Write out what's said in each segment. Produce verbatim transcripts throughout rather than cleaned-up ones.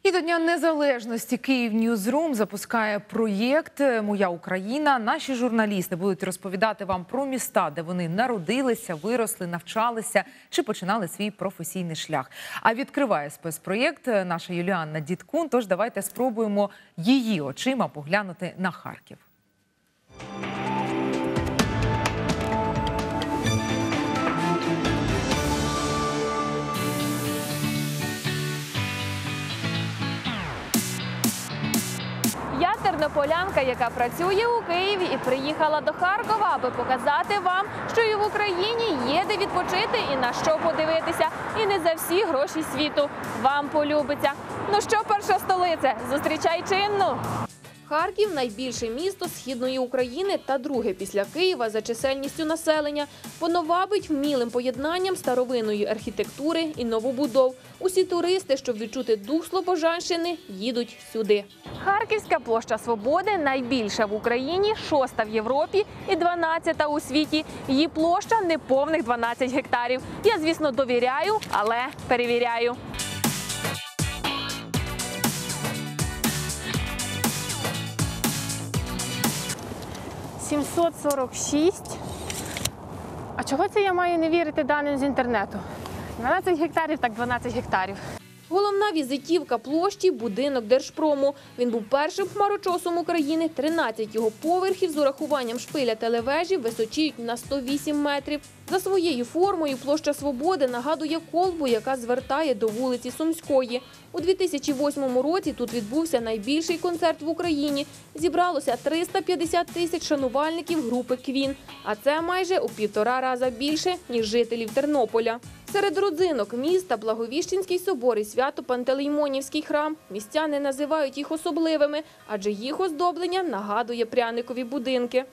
І до Дня Незалежності Київ Ньюзрум запускає проєкт «Моя Україна». Наші журналісти будуть розповідати вам про міста, де вони народилися, виросли, навчалися чи починали свій професійний шлях. А відкриває спецпроєкт наша Юліанна Дідкун, тож давайте спробуємо її очима поглянути на Харків. Я тернополянка, яка працює у Києві і приїхала до Харкова, аби показати вам, що і в Україні є де відпочити і на що подивитися. І не за всі гроші світу. Вам полюбиться. Ну що, перша столиця, зустрічай чинну! Харків – найбільше місто Східної України та друге після Києва за чисельністю населення. Воно вабить вмілим поєднанням старовинної архітектури і новобудов. Усі туристи, щоб відчути дух Слобожанщини, їдуть сюди. Харківська площа Свободи – найбільша в Україні, шоста в Європі і дванадцята у світі. Її площа – неповних дванадцять гектарів. Я, звісно, довіряю, але перевіряю. сімсот сорок шість. А чого це я маю не вірити даним з інтернету? дванадцять гектарів, так дванадцять гектарів. Головна візитівка площі – будинок Держпрому. Він був першим хмарочосом України. тринадцять його поверхів з урахуванням шпиля телевежі височіють на сто вісім метрів. За своєю формою площа Свободи нагадує колбу, яка звертає до вулиці Сумської. У дві тисячі восьмому році тут відбувся найбільший концерт в Україні. Зібралося триста п'ятдесят тисяч шанувальників групи «Квін». А це майже у півтора рази більше, ніж жителів Тернополя. Серед родзинок міста Благовіщенський собор і Свято-Пантелеймонівський храм. Містяни називають їх особливими, адже їх оздоблення нагадує пряникові будинки.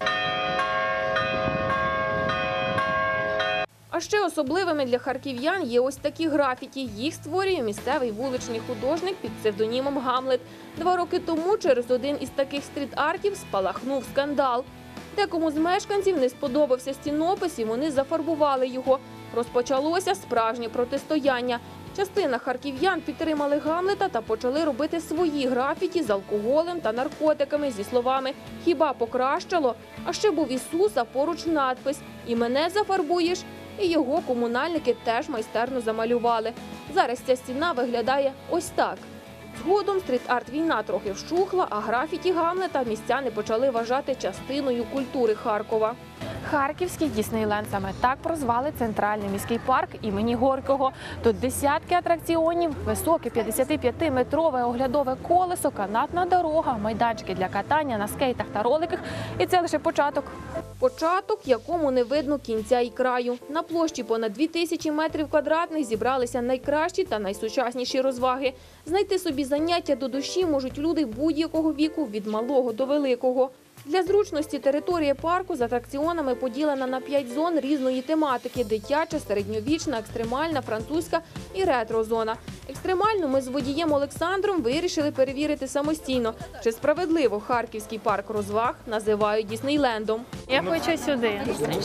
А ще особливими для харків'ян є ось такі графіті. Їх створює місцевий вуличний художник під псевдонімом Гамлет. Два роки тому через один із таких стріт-артів спалахнув скандал. Декому з мешканців не сподобався стінопис і вони зафарбували його. Розпочалося справжнє протистояння. Частина харків'ян підтримали Гамлета та почали робити свої графіті з алкоголем та наркотиками зі словами «Хіба покращало?». А ще був Ісус, а поруч надпис «І мене зафарбуєш?». І його комунальники теж майстерно замалювали. Зараз ця стіна виглядає ось так. Згодом стріт-арт-війна трохи вщухла, а графіті Гамлета містяни почали вважати частиною культури Харкова. Харківський Діснейленд – саме так прозвали центральний міський парк імені Горького. Тут десятки атракціонів, високе п'ятдесятип'ятиметрове оглядове колесо, канатна дорога, майданчики для катання на скейтах та роликах. І це лише початок. Початок, якому не видно кінця і краю. На площі понад дві тисячі метрів квадратних зібралися найкращі та найсучасніші розваги. Знайти собі заняття до душі можуть люди будь-якого віку, від малого до великого. Для зручності територія парку з атракціонами поділена на п'ять зон різної тематики – дитяча, середньовічна, екстремальна, французька і ретро-зона. Екстремальну ми з водієм Олександром вирішили перевірити самостійно. Чи справедливо Харківський парк розваг називають Діснейлендом? Я хочу сюди.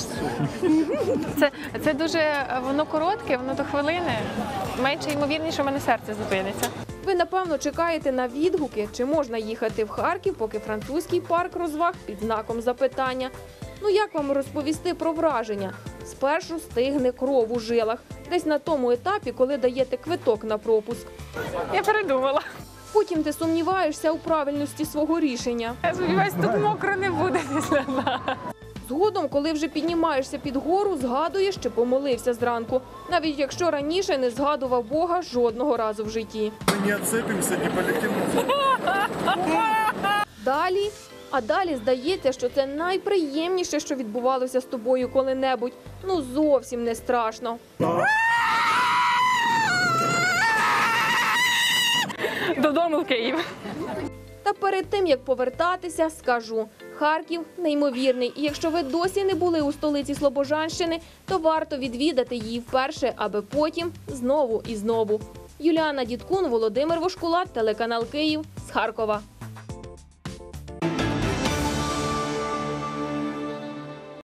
Це, це дуже, воно коротке, воно до хвилини. Менше ймовірніше, що в мене серце зупиниться. Ви, напевно, чекаєте на відгуки, чи можна їхати в Харків, поки французький парк розваг під знаком запитання. Ну як вам розповісти про враження? Спершу стигне кров у жилах. Десь на тому етапі, коли даєте квиток на пропуск. Я передумала. Потім ти сумніваєшся у правильності свого рішення. Я сподіваюся, тут мокро не буде після нас. Згодом, коли вже піднімаєшся під гору, згадуєш, що помолився зранку. Навіть якщо раніше не згадував Бога жодного разу в житті. Ми не відцепимося, не полетимо. Далі, а далі здається, що це найприємніше, що відбувалося з тобою коли-небудь. Ну зовсім не страшно. Додому в Київ. Та перед тим, як повертатися, скажу – Харків неймовірний. І якщо ви досі не були у столиці Слобожанщини, то варто відвідати її вперше, аби потім знову і знову. Юліанна Дідкун, Володимир Вошкула, телеканал Київ з Харкова.